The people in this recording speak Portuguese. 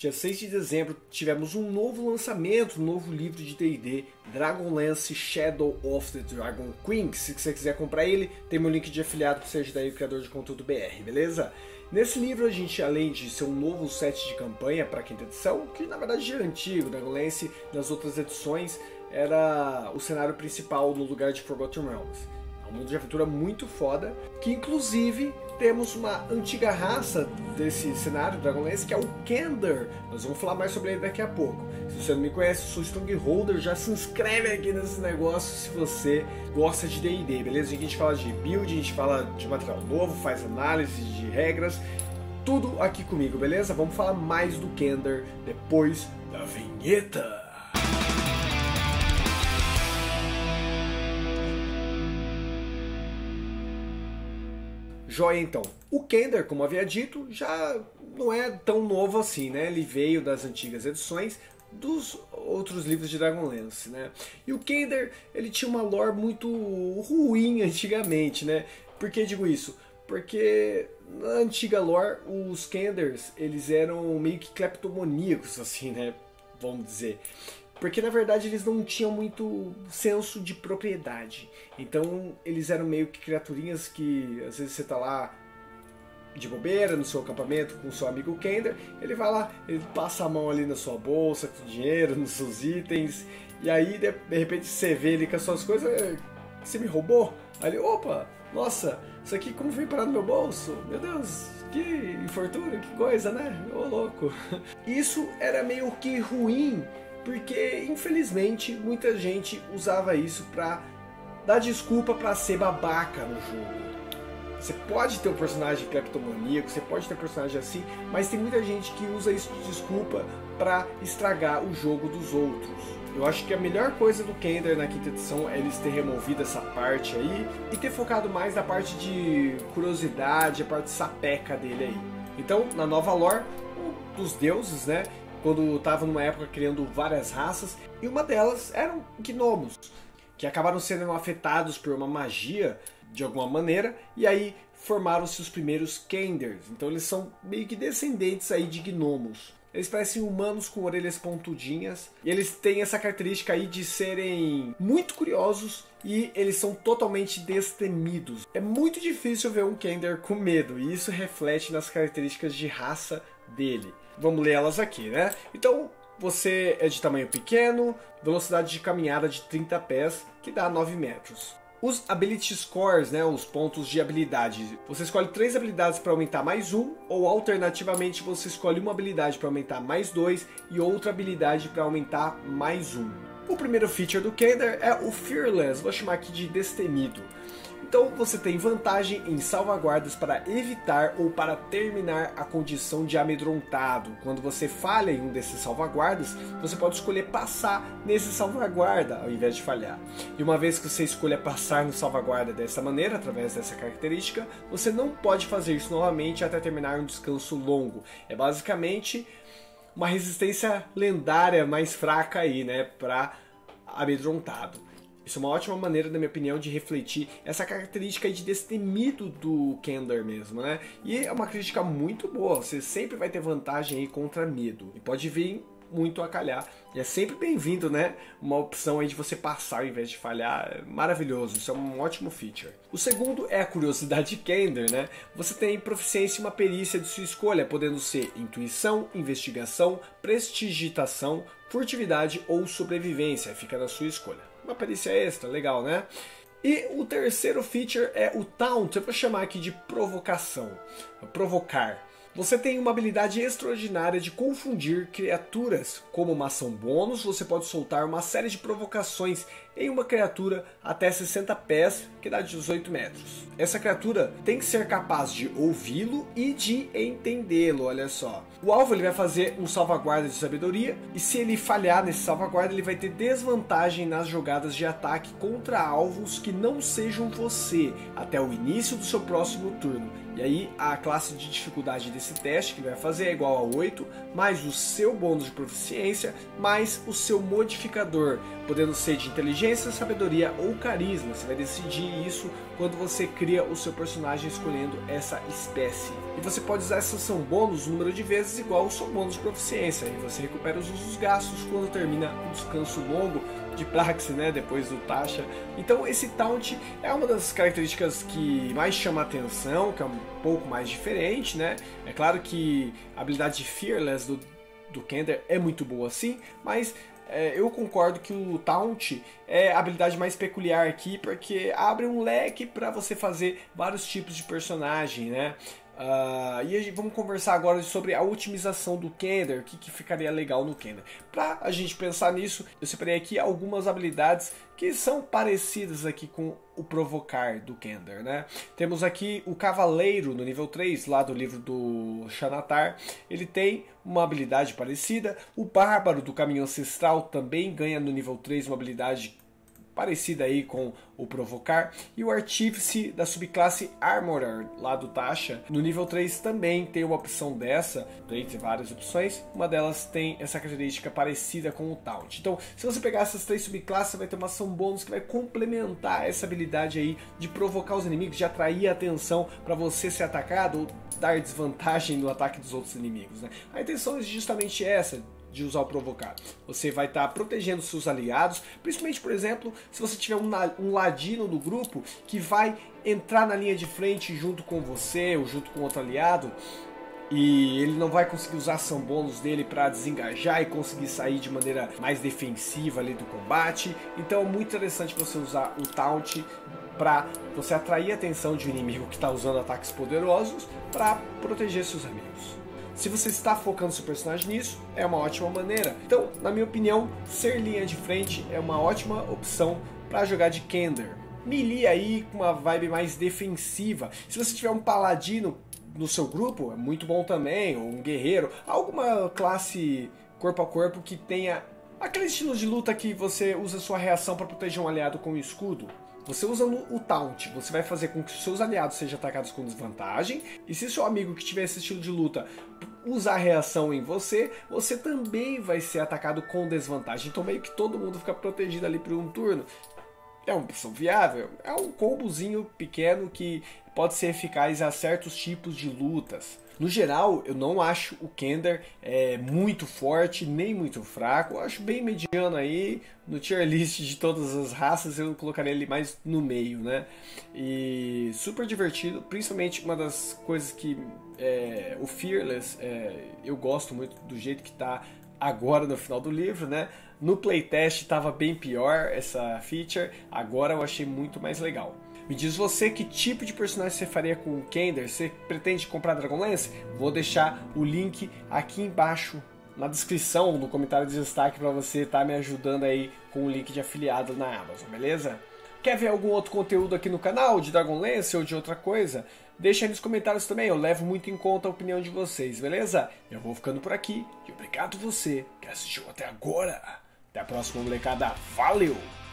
dia 6 de dezembro, tivemos um novo lançamento, um novo livro de D&D, Dragonlance Shadow of the Dragon Queen. Se você quiser comprar ele, tem meu link de afiliado para você ajudar aí o criador de conteúdo BR, beleza? Nesse livro a gente, além de ser um novo set de campanha para a quinta edição, que na verdade já é antigo, Dragonlance nas outras edições era o cenário principal no lugar de Forgotten Realms. É um mundo de aventura muito foda, que inclusive temos uma antiga raça desse cenário, Dragonlance, que é o Kender. Nós vamos falar mais sobre ele daqui a pouco. Se você não me conhece, eu sou Strongholder, já se inscreve aqui nesse negócio se você gosta de D&D, beleza? Aqui a gente fala de build, a gente fala de material novo, faz análise de regras, tudo aqui comigo, beleza? Vamos falar mais do Kender depois da vinheta. Joia, então. O Kender, como havia dito, já não é tão novo assim, né? Ele veio das antigas edições dos outros livros de Dragonlance, né? E o Kender, ele tinha uma lore muito ruim antigamente, né? Por que digo isso? Porque na antiga lore, os Kenders, eles eram meio que cleptomaníacos, assim, né? Vamos dizer. Porque na verdade eles não tinham muito senso de propriedade. Então eles eram meio que criaturinhas que às vezes você tá lá de bobeira no seu acampamento com o seu amigo Kender, ele vai lá, ele passa a mão ali na sua bolsa com dinheiro, nos seus itens, e aí de repente você vê ele com as suas coisas, você me roubou? Aí ele, opa, nossa, isso aqui como veio parar no meu bolso? Meu Deus, que infortúnio, que coisa, né? Ô louco. Isso era meio que ruim, porque infelizmente muita gente usava isso pra dar desculpa pra ser babaca no jogo. Você pode ter um personagem cleptomaníaco, você pode ter um personagem assim, mas tem muita gente que usa isso de desculpa pra estragar o jogo dos outros. Eu acho que a melhor coisa do Kender na quinta edição é eles ter removido essa parte aí e ter focado mais na parte de curiosidade, a parte sapeca dele aí. Então, na nova lore, dos deuses, né? Quando estava numa época criando várias raças, e uma delas eram gnomos, que acabaram sendo afetados por uma magia de alguma maneira, e aí formaram-se os primeiros Kenders. Então eles são meio que descendentes aí de gnomos. Eles parecem humanos com orelhas pontudinhas, e eles têm essa característica aí de serem muito curiosos, e eles são totalmente destemidos. É muito difícil ver um Kender com medo, e isso reflete nas características de raça dele. Vamos ler elas aqui, né? Então, você é de tamanho pequeno, velocidade de caminhada de 30 pés, que dá 9 metros. Os Ability Scores, né, os pontos de habilidade. Você escolhe 3 habilidades para aumentar mais 1, ou alternativamente você escolhe uma habilidade para aumentar mais 2 e outra habilidade para aumentar mais 1. O primeiro feature do Kender é o Fearless, vou chamar aqui de destemido. Então você tem vantagem em salvaguardas para evitar ou para terminar a condição de amedrontado. Quando você falha em um desses salvaguardas, você pode escolher passar nesse salvaguarda ao invés de falhar. E uma vez que você escolha passar no salvaguarda dessa maneira, através dessa característica, você não pode fazer isso novamente até terminar um descanso longo. É basicamente uma resistência lendária mais fraca aí, né, para amedrontado. Isso é uma ótima maneira, na minha opinião, de refletir essa característica de destemido do Kender mesmo, né? E é uma crítica muito boa, você sempre vai ter vantagem aí contra medo. E pode vir muito a calhar. E é sempre bem-vindo, né? Uma opção aí de você passar ao invés de falhar. É maravilhoso, isso é um ótimo feature. O segundo é a curiosidade Kender, né? Você tem proficiência em uma perícia de sua escolha, podendo ser intuição, investigação, prestigitação, furtividade ou sobrevivência. Fica na sua escolha. Uma perícia extra, legal, né? E o terceiro feature é o Taunt, eu vou chamar aqui de provocação, provocar. Você tem uma habilidade extraordinária de confundir criaturas. Como uma ação bônus, você pode soltar uma série de provocações em uma criatura até 60 pés, que dá 18 metros. Essa criatura tem que ser capaz de ouvi-lo e de entendê-lo, olha só. O alvo ele vai fazer um salvaguarda de sabedoria, e se ele falhar nesse salvaguarda, ele vai ter desvantagem nas jogadas de ataque contra alvos que não sejam você, até o início do seu próximo turno. E aí a classe de dificuldade desse teste que vai fazer é igual a 8, mais o seu bônus de proficiência, mais o seu modificador, podendo ser de inteligência, inteligência, sabedoria ou carisma. Você vai decidir isso quando você cria o seu personagem escolhendo essa espécie. E você pode usar essa ação bônus número de vezes igual ao seu bônus de proficiência. E você recupera os usos gastos quando termina um descanso longo de praxe, né, depois do Tasha. Então esse Taunt é uma das características que mais chama a atenção, que é um pouco mais diferente, né? É claro que a habilidade Fearless do Kender é muito boa sim, mas eu concordo que o Taunt é a habilidade mais peculiar aqui, porque abre um leque para você fazer vários tipos de personagem, né? E vamos conversar agora sobre a otimização do Kender, o que ficaria legal no Kender. Para a gente pensar nisso, eu separei aqui algumas habilidades que são parecidas aqui com o Provocar do Kender, né? Temos aqui o Cavaleiro no nível 3, lá do livro do Xanatar. Ele tem uma habilidade parecida. O Bárbaro do Caminho Ancestral também ganha no nível 3 uma habilidade parecida aí com o Provocar. E o Artífice da subclasse Armorer, lá do Tasha, no nível 3 também tem uma opção dessa, tem várias opções, uma delas tem essa característica parecida com o Taunt. Então, se você pegar essas 3 subclasses, você vai ter uma ação bônus que vai complementar essa habilidade aí de provocar os inimigos, de atrair a atenção para você ser atacado ou dar desvantagem no ataque dos outros inimigos, né? A intenção é justamente essa, de usar o Provocar. Você vai estar protegendo seus aliados, principalmente, por exemplo, se você tiver um ladino no grupo que vai entrar na linha de frente junto com você ou junto com outro aliado, e ele não vai conseguir usar a ação bônus dele para desengajar e conseguir sair de maneira mais defensiva ali do combate. Então é muito interessante você usar o Taunt para você atrair a atenção de um inimigo que está usando ataques poderosos para proteger seus amigos. Se você está focando seu personagem nisso, é uma ótima maneira. Então, na minha opinião, ser linha de frente é uma ótima opção para jogar de Kender. Melee aí com uma vibe mais defensiva. Se você tiver um paladino no seu grupo, é muito bom também, ou um guerreiro, alguma classe corpo a corpo que tenha aquele estilo de luta que você usa sua reação para proteger um aliado com um escudo. Você usa o Taunt, você vai fazer com que os seus aliados sejam atacados com desvantagem, e se seu amigo que tiver esse estilo de luta usar a reação em você, você também vai ser atacado com desvantagem. Então meio que todo mundo fica protegido ali por um turno. É uma opção viável, é um combozinho pequeno que pode ser eficaz a certos tipos de lutas. No geral, eu não acho o Kender muito forte, nem muito fraco. Eu acho bem mediano aí. No tier list de todas as raças, eu colocaria ele mais no meio, né? E super divertido, principalmente uma das coisas que o Fearless, eu gosto muito do jeito que tá agora no final do livro, né? No playtest estava bem pior essa feature, agora eu achei muito mais legal. Me diz você que tipo de personagem você faria com o Kender? Você pretende comprar Dragonlance? Vou deixar o link aqui embaixo na descrição, no comentário de destaque, para você estar me ajudando aí com o link de afiliado na Amazon, beleza? Quer ver algum outro conteúdo aqui no canal de Dragonlance ou de outra coisa? Deixa aí nos comentários também, eu levo muito em conta a opinião de vocês, beleza? Eu vou ficando por aqui e obrigado você que assistiu até agora. Até a próxima, molecada. Valeu!